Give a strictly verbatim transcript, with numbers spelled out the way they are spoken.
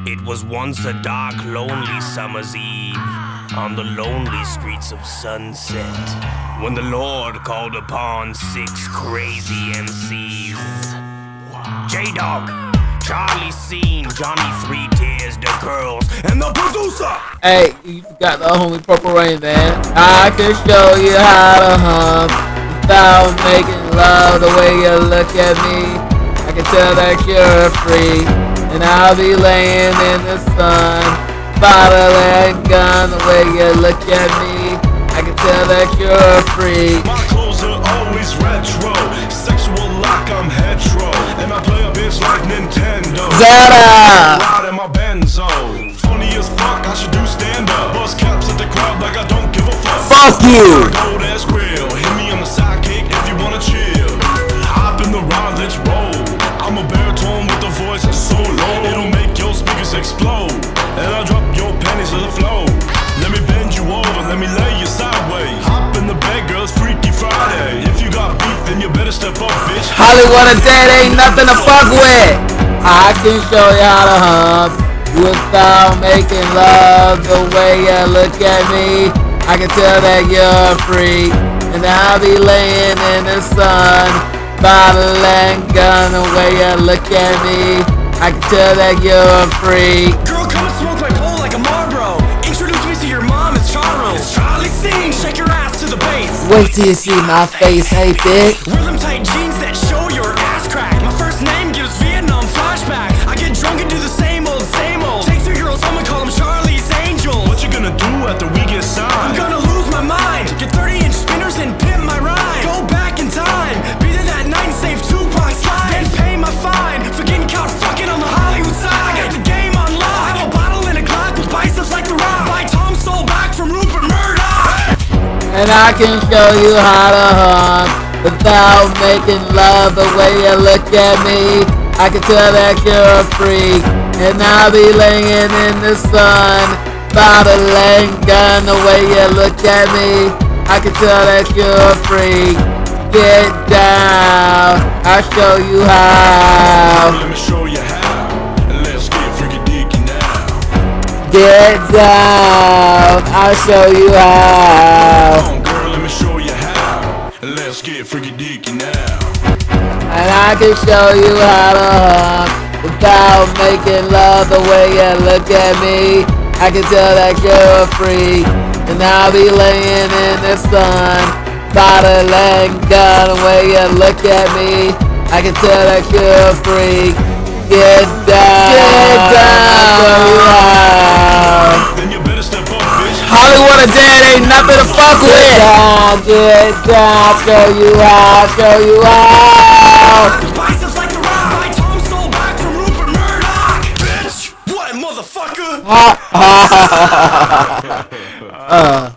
It was once a dark, lonely summer's eve on the lonely streets of Sunset, when the Lord called upon six crazy M Cs. J-Dog, Charlie Scene, Johnny Three Tears, the Girls, and the producer. Hey, you forgot the homie Purple Rain, man. I can show you how to hump without making love the way you look at me. I can tell that you're free, and I'll be laying in the sun, bottle and gun the way you look at me. I can tell that you're free. My clothes are always retro, sexual like I'm hetero, and I play a bitch like Nintendo. Zara! Ride in my Benzo. Funny as fuck, I should do stand up. Bust caps at the crowd like I don't give a fuck. Fuck you! Gold ass grill, hit me on the sidekick if you wanna chill. Hop in the ride, let's roll. I'm a baritone with a voice that's so low, it'll make your speakers explode, and I'll drop your panties to the floor. Let me bend you over, let me lay you sideways. Hop in the bed, girls, Freaky Friday. If you got beef, then you better step up, bitch. Hollywood and dead ain't nothing to fuck with. I can show you how to hump without making love the way you look at me. I can tell that you're free, and I'll be laying in the sun, bottle and gun the way you look at me. I can tell that you're free. Girl, come and smoke my pole like a Marlboro. Introduce me to your mom, it's Charo. It's Charlie Scene, shake your ass to the bass. Wait till you see my face, hey bitch. Wear them tight jeans that show your ass crack. My first name gives Vietnam flashbacks. I get drunk and do the same old, same old. Take three girls home and call them Charlie's Angels. What you gonna do after we get signed? I'm gonna lose my mind, get thirty inch spinners and pimp my ride. Go back in time, be there that night and save Tupac slide. Then pay my fine for getting caught fucking on the Hollywood side. I got the game on lock. I have a bottle and a Glock with biceps like The Rock. Buy Tom Soul back from Rupert Murdoch. And I can show you how to hump without making love the way you look at me. I can tell that you're a freak, and I'll be laying in the sun, bottle and gun the way you look at me. I can tell that you're a freak. Get down, I'll show you how. Let me show you how, and let's get freaky deaky now. Get down, I'll show you how. Come on, girl, let me show you how, and let's get freaky deaky now. And I can show you how to hump without making love the way you look at me. I can tell that you're a freak, and I'll be laying in the sun, bottle and gun the way you look at me. I can tell that you're a freak. Get down, get down, I'll show you how. Then you better step up, bitch. Hollywood and dead ain't nothing to fuck with. Get down, get down, show you how, show you how. Biceps like The Rock. Buy Tom Soul back from Rupert Murdoch. Bitch, what, motherfucker? uh.